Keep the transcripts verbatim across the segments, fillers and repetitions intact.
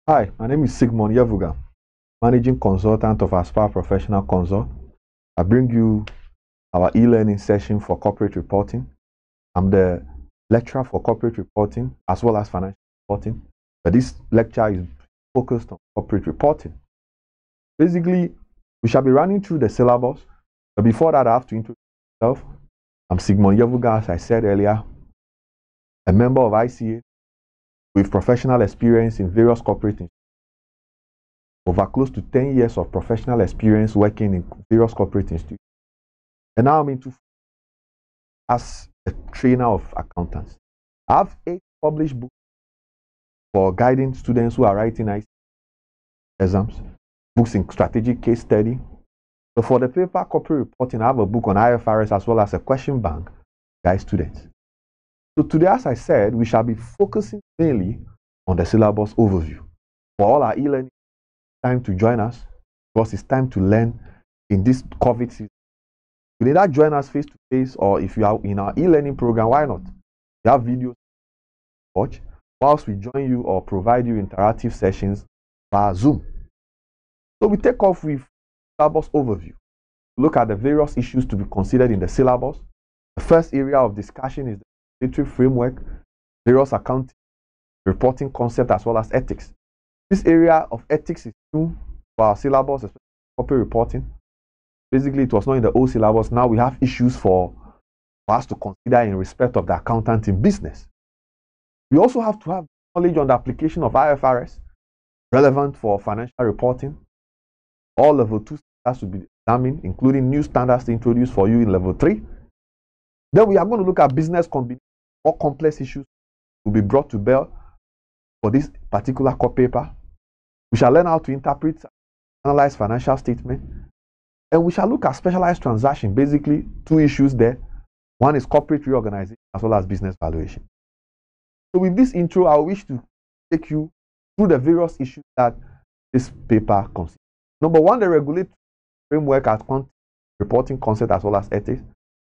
Hi, my name is Sigmund Yavuga, Managing Consultant of Aspire Professional Consult. I bring you our e-learning session for corporate reporting. I'm the lecturer for corporate reporting as well as financial reporting, but this lecture is focused on corporate reporting. Basically, we shall be running through the syllabus, but before that, I have to introduce myself. I'm Sigmund Yavuga, as I said earlier, a member of I C A with professional experience in various corporate institutions. Over close to ten years of professional experience working in various corporate institutions. And now I'm into as a trainer of accountants. I have eight published books for guiding students who are writing I C A exams, books in strategic case study. So for the paper corporate reporting, I have a book on I F R S as well as a question bank to guide students. So today, as I said, we shall be focusing mainly on the syllabus overview. For all our e-learning, time to join us because it's time to learn in this COVID season. You either join us face to face, or if you are in our e-learning program, why not? We have videos to watch whilst we join you or provide you interactive sessions via Zoom. So we take off with syllabus overview. Look at the various issues to be considered in the syllabus. The first area of discussion is the regulatory framework, various accounting, reporting concept, as well as ethics. This area of ethics is new for our syllabus, especially corporate reporting. Basically, it was not in the old syllabus. Now we have issues for, for us to consider in respect of the accountant in business. We also have to have knowledge on the application of I F R S, relevant for financial reporting. All level two standards will be examined, including new standards introduced for you in level three. Then we are going to look at business combination. More complex issues will be brought to bear for this particular core paper. We shall learn how to interpret, analyze financial statement, and we shall look at specialized transaction. Basically, two issues there. One is corporate reorganization as well as business valuation. So with this intro, I wish to take you through the various issues that this paper considers. Number one, the regulatory framework at reporting concept as well as ethics.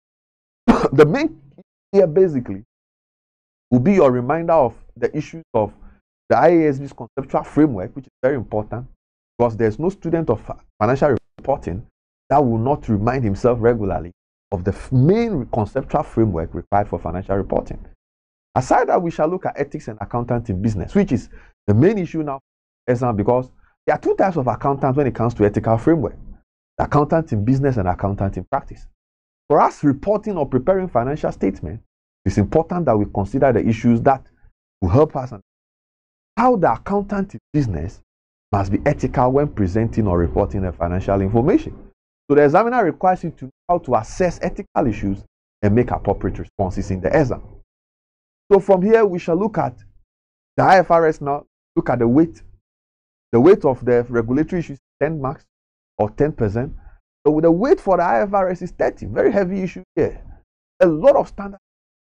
The main here basically will be your reminder of the issues of the I A S B's conceptual framework, which is very important because there's no student of financial reporting that will not remind himself regularly of the main conceptual framework required for financial reporting. Aside that, we shall look at ethics and accounting in business, which is the main issue now because there are two types of accountants when it comes to ethical framework: the accountant in business and accountant in practice. For us reporting or preparing financial statements, it's important that we consider the issues that will help us understand how the accountant in business must be ethical when presenting or reporting the financial information. So the examiner requires you to know how to assess ethical issues and make appropriate responses in the exam. So from here, we shall look at the I F R S now, look at the weight. The weight of the regulatory issues is ten marks or ten percent. So the weight for the I F R S is thirty. Very heavy issue here. A lot of standards.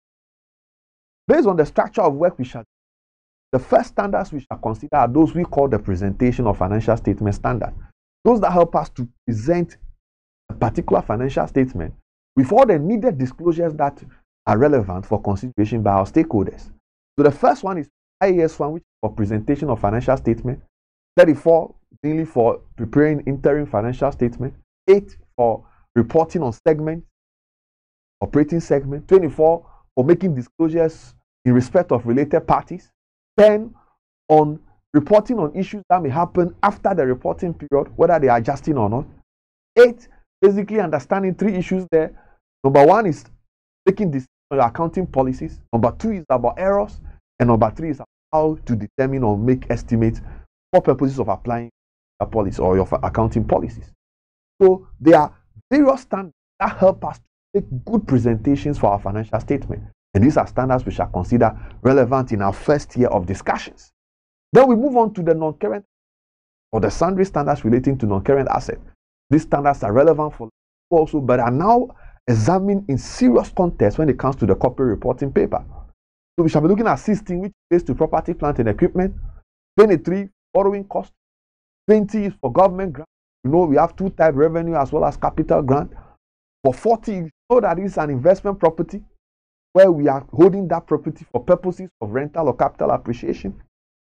Based on the structure of work we shall do, the first standards we shall consider are those we call the presentation of financial statement standard. Those that help us to present a particular financial statement with all the needed disclosures that are relevant for consideration by our stakeholders. So the first one is I A S one, which is for presentation of financial statement. thirty-four, mainly for preparing interim financial statement. eight for reporting on segment, operating segment. twenty-four for making disclosures in respect of related parties. ten on reporting on issues that may happen after the reporting period, whether they are adjusting or not. eight, basically understanding three issues there. Number one is making decisions on your accounting policies. Number two is about errors. And number three is how to determine or make estimates for purposes of applying a policy or your accounting policies. So there are various standards that help us to make good presentations for our financial statement. And these are standards we shall consider relevant in our first year of discussions. Then we move on to the non-current or the sundry standards relating to non-current assets. These standards are relevant for also, but are now examined in serious context when it comes to the corporate reporting paper. So we shall be looking at sixteen, which relates to property, plant, and equipment. twenty-three, borrowing cost. twenty is for government grant. You know, we have two types, revenue as well as capital grant. For forty, you know that it's an investment property where we are holding that property for purposes of rental or capital appreciation.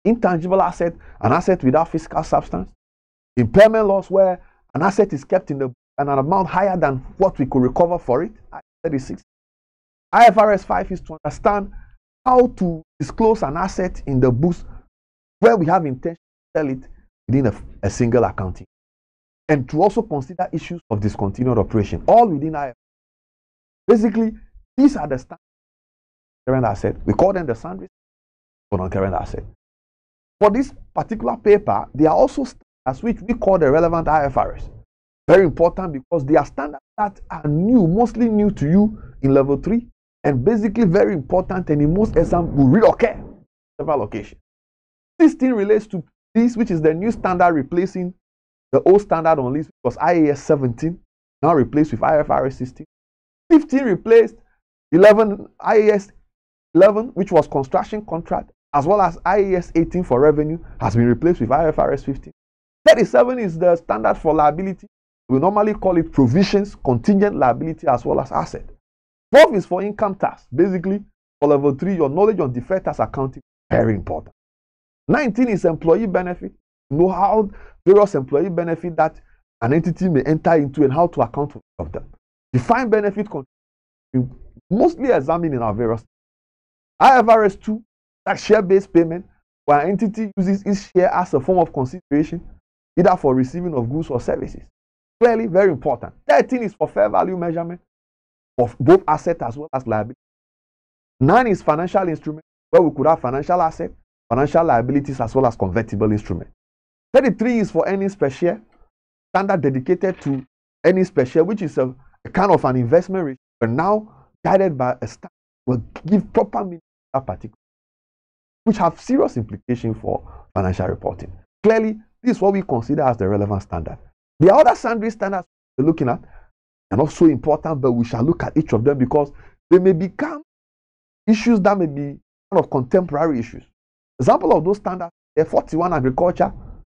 intangible asset, an asset without physical substance. Impairment loss, where an asset is kept in the, an amount higher than what we could recover for it. thirty-six. I F R S five is to understand how to disclose an asset in the books where we have intention to sell it within a, a single accounting. And to also consider issues of discontinued operation, all within I F R S. Basically, these are the standard current asset. We call them the sundry for non-current asset. For this particular paper, they are also standards which we call the relevant I F R S. Very important because they are standards that are new, mostly new to you in level three, and basically very important, and in most exams will reoccur several occasions. This thing relates to this, which is the new standard replacing the old standard on list, which was I A S seventeen, now replaced with I F R S sixteen. fifteen replaced eleven, I A S eleven, which was construction contract, as well as I A S eighteen for revenue, has been replaced with I F R S fifteen. thirty-seven is the standard for liability. We normally call it provisions, contingent liability, as well as asset. twelve is for income tax. Basically, for level three, your knowledge on deferred tax accounting is very important. nineteen is employee benefit. You know how various employee benefit that an entity may enter into and how to account for of them. Defined benefit mostly examined in our various. I F R S two, that share-based payment, where an entity uses its share as a form of consideration, either for receiving of goods or services. Clearly, very important. thirteen is for fair value measurement of both asset as well as liability. nine is financial instrument, where we could have financial asset, financial liabilities, as well as convertible instrument. thirty-three is for earnings per share, standard dedicated to earnings per share, which is a, a kind of an investment rate, but now guided by a standard will give proper meaning to that particular, which have serious implications for financial reporting. Clearly, this is what we consider as the relevant standard. The other sundry standards we're looking at are not so important, but we shall look at each of them because they may become issues that may be kind of contemporary issues. Example of those standards, the forty-one agriculture,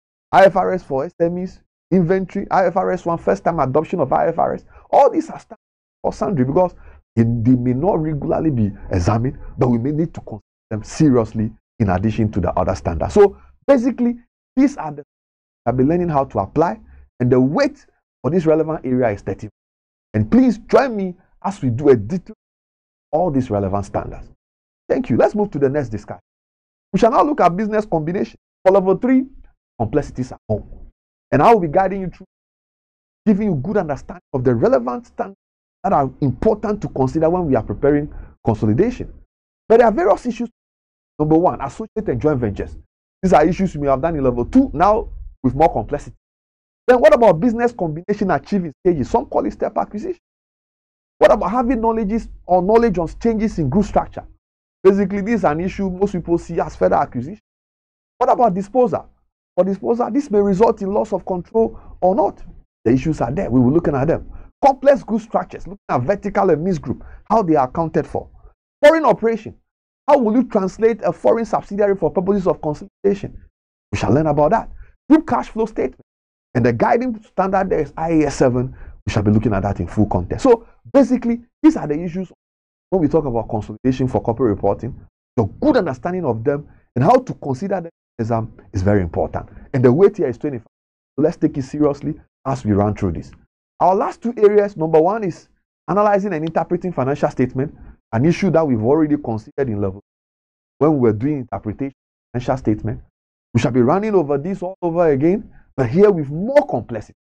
I F R S for S M Es, inventory, I F R S one, first time adoption of I F R S. All these are standards for sundry because they, they may not regularly be examined, but we may need to consider them seriously in addition to the other standards. So basically, these are the I'll be learning how to apply, and the weight for this relevant area is thirty. And please join me as we do a detail of all these relevant standards. Thank you. Let's move to the next discussion. We shall now look at business combination. For level three, complexities at home. And I will be guiding you through, giving you good understanding of the relevant standards that are important to consider when we are preparing consolidation. But there are various issues. Number one, associate and joint ventures. These are issues we may have done in level two, now with more complexity. Then what about business combination achieving stages? Some call it step acquisition. What about having knowledge or knowledge on changes in group structure? Basically, this is an issue most people see as further acquisition. What about disposal? For disposal, this may result in loss of control or not. The issues are there. We will be looking at them. Complex group structures, looking at vertical and mixed group, how they are accounted for. Foreign operation. How will you translate a foreign subsidiary for purposes of consolidation? We shall learn about that. Group cash flow statement. And the guiding standard there is I A S seven. We shall be looking at that in full context. So basically, these are the issues when we talk about consolidation for corporate reporting. The good understanding of them and how to consider them exam is very important. And the weight here is twenty-five. So let's take it seriously as we run through this. Our last two areas, number one is analyzing and interpreting financial statement, an issue that we've already considered in level when we were doing interpretation of financial statement. We shall be running over this all over again, but here with more complexity.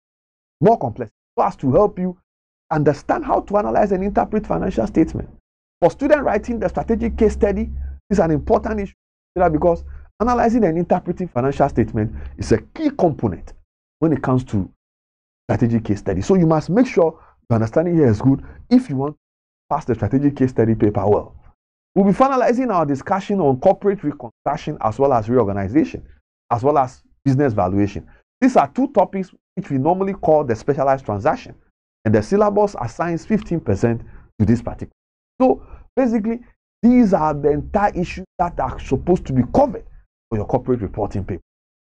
More complexity, so as to help you understand how to analyze and interpret financial statement. For student writing the strategic case study, this is an important issue because analyzing and interpreting financial statement is a key component when it comes to strategic case study. So you must make sure your understanding here is good if you want to pass the strategic case study paper well. We'll be finalizing our discussion on corporate reconstruction as well as reorganization, as well as business valuation. These are two topics which we normally call the specialized transaction, and the syllabus assigns fifteen percent to this particular. So basically, these are the entire issues that are supposed to be covered for your corporate reporting paper.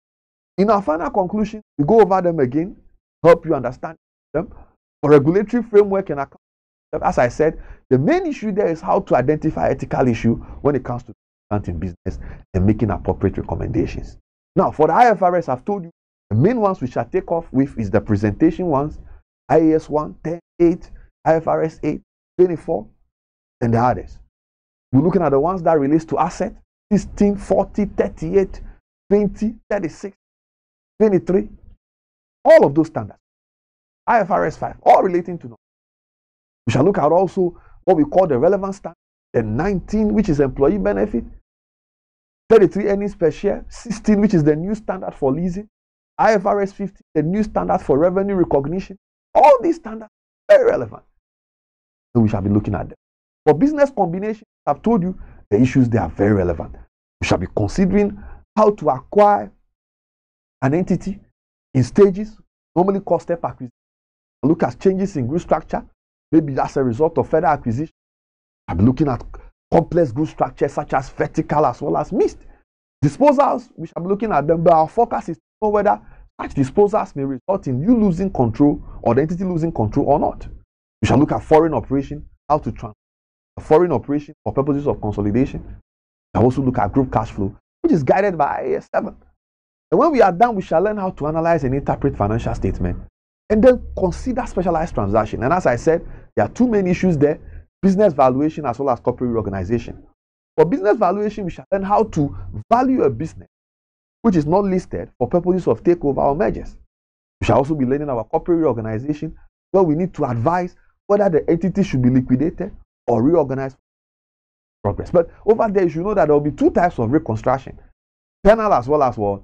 In our final conclusion, we go over them again, help you understand them. For regulatory framework and account, as I said, the main issue there is how to identify ethical issue when it comes to in business and making appropriate recommendations. Now, for the I F R S, I've told you the main ones we shall take off with is the presentation ones, I A S one, ten, eight, I F R S eight, twenty-four, and the others. We're looking at the ones that relates to assets, sixteen, forty, thirty-eight, twenty, thirty-six, twenty-three, all of those standards. I F R S five, all relating to numbers. We shall look at also what we call the relevant standard, the nineteen, which is employee benefit, thirty-three, earnings per share, sixteen, which is the new standard for leasing, I F R S fifty, the new standard for revenue recognition. All these standards are very relevant. So we shall be looking at them. For business combination, I've told you the issues, they are very relevant. We shall be considering how to acquire an entity in stages, normally called step acquisition. Look at changes in group structure. Maybe that's a result of further acquisition. I'll be looking at complex group structures such as vertical as well as mixed. Disposals, we shall be looking at them, but our focus is to know whether such disposals may result in you losing control or the entity losing control or not. We shall look at foreign operation, how to transfer a foreign operation for purposes of consolidation. We shall also look at group cash flow, which is guided by I A S seven. And when we are done, we shall learn how to analyze and interpret financial statement and then consider specialized transaction. And as I said, there are two main issues there: business valuation as well as corporate reorganization. For business valuation, we shall learn how to value a business which is not listed for purposes of takeover or mergers. We shall also be learning our corporate reorganization, where we need to advise whether the entity should be liquidated or reorganized for progress. But over there, you should know that there will be two types of reconstruction, penal as well as what.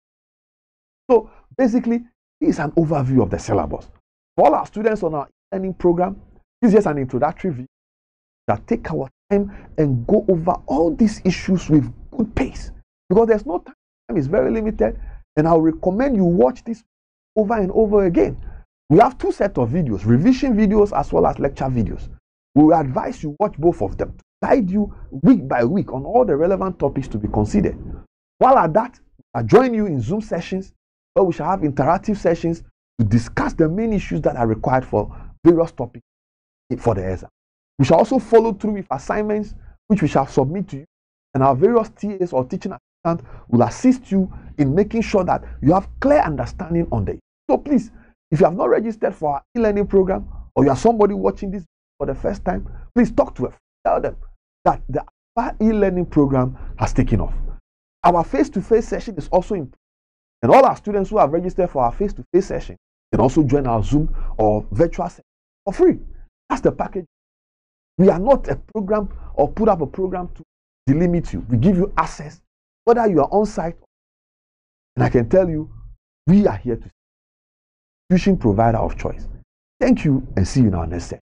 So basically, this is an overview of the syllabus. For all our students on our learning program, this is just an introductory video that take our time and go over all these issues with good pace, because there's no time. Time is very limited, and I'll recommend you watch this over and over again. We have two sets of videos, revision videos as well as lecture videos. We will advise you watch both of them to guide you week by week on all the relevant topics to be considered. While at that, I'll join you in Zoom sessions where we shall have interactive sessions to discuss the main issues that are required for various topics for the exam. We shall also follow through with assignments which we shall submit to you, and our various T As or teaching assistants will assist you in making sure that you have clear understanding on the. So please, if you have not registered for our e-learning program, or you are somebody watching this for the first time, please talk to us. Tell them that the e-learning program has taken off. Our face-to-face session is also important, and all our students who have registered for our face-to-face session can also join our Zoom or virtual session for free. That's the package. We are not a program or put up a program to delimit you. We give you access, whether you are on site. And I can tell you, we are here to tuition provider of choice. Thank you, and see you in our next session.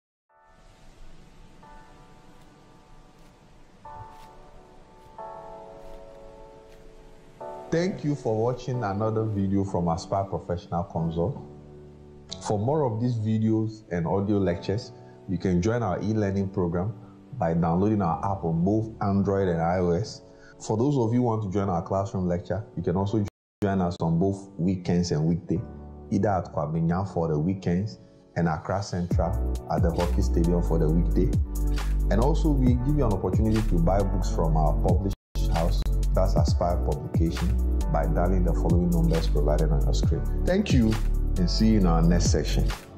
Thank you for watching another video from Aspire Professional Consult. For more of these videos and audio lectures, you can join our e-learning program by downloading our app on both Android and iOS. For those of you who want to join our classroom lecture, you can also join us on both weekends and weekdays, either at Kwame Nyan for the weekends and Accra Central at the Hockey Stadium for the weekday. And also, we give you an opportunity to buy books from our published house, that's Aspire Publication, by dialing the following numbers provided on your screen. Thank you, and see you in our next section.